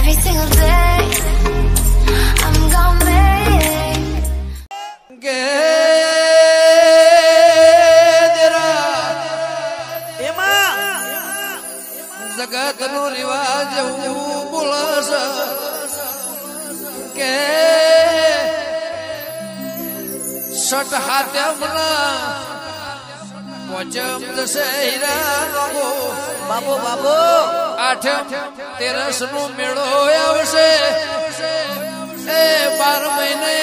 every single day. I'm gonna make जगत नो रिवाज बोलस के सट हाथ्यामना पोचम दशहरा रंगो बाबू बाबू आठम तेरस नो मेळो आवशे ए 12 महीने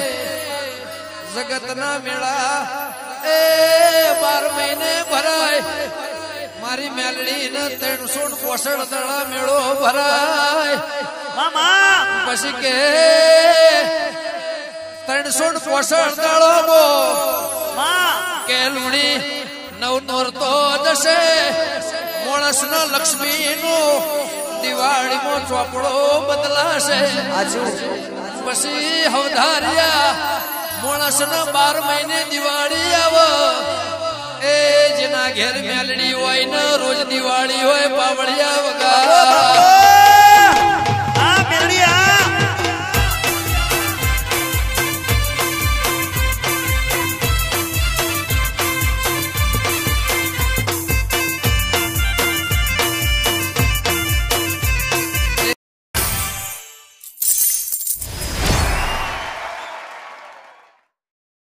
जगतना मेळा ए 12 महीने भराय मारी मेलडी न 365 दड़ा मेळो भराय मामा पछी के 365 दड़ो मो मां के लुणी नव नोरतो जसे माणस न लक्ष्मी नो दिवाળી मो ચોપડો બદલાશે આજુ પછી હવધારિયા માણસ ન 12 મહિને દિવાળી આવે એ જેના ઘેર મેલડી હોય ને રોજ દિવાળી હોય પાવળિયા વગા